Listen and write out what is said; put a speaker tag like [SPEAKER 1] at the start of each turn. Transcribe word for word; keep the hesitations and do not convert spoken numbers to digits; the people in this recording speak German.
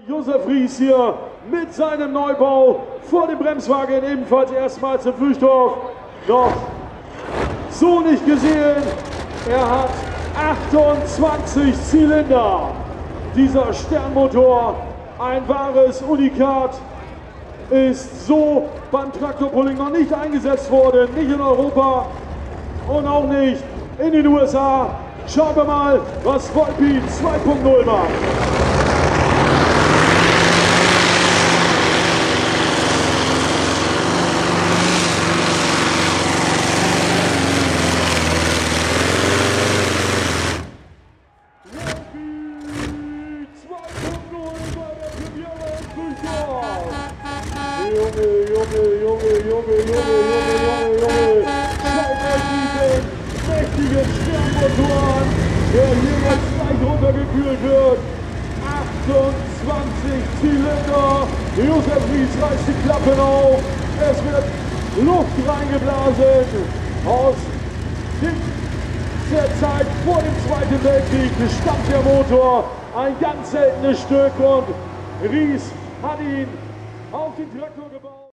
[SPEAKER 1] Josef Ries hier mit seinem Neubau vor dem Bremswagen, ebenfalls erstmals in Flüchtdorf. Noch so nicht gesehen. Er hat achtundzwanzig Zylinder. Dieser Sternmotor, ein wahres Unikat, ist so beim Traktorpulling noch nicht eingesetzt worden. Nicht in Europa und auch nicht in den U S A. Schauen wir mal, was Volbeat zwei Punkt null macht. Junge, Junge, Junge, Junge, Junge, Junge, Junge, Junge. Schaut euch diesen mächtigen Sternmotor an, der hier jetzt gleich runtergekühlt wird. achtundzwanzig Zylinder. Josef Ries reißt die Klappen auf. Es wird Luft reingeblasen aus der Zeit vor dem Zweiten Weltkrieg. Stammt der Motor, ein ganz seltenes Stück, und Ries hat ihn auf den Traktor gebaut.